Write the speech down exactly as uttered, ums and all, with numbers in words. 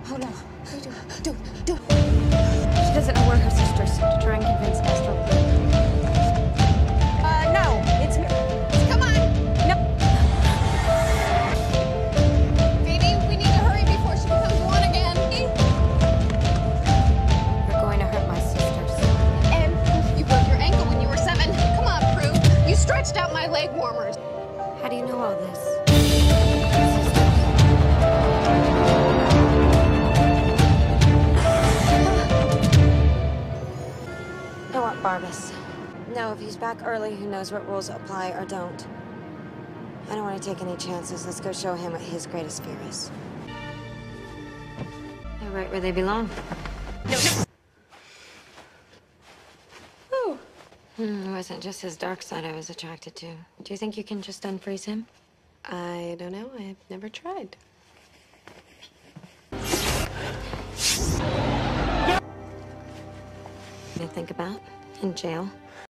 Oh no. Do do do. She doesn't know we're her sisters to try and convince Astro. Uh, no. It's me. Come on. No. Baby, we need to hurry before she becomes one again. You're going to hurt my sisters. And you broke your ankle when you were seven. Come on, Prue. You stretched out my leg warmers. How do you know all this? You know what, Barbas? No, if he's back early, who knows what rules apply or don't. I don't want to take any chances. Let's go show him what his greatest fear is. They're right where they belong. No, no. Oh. Hmm, it wasn't just his dark side I was attracted to. Do you think you can just unfreeze him? I don't know. I've never tried. I think about in jail.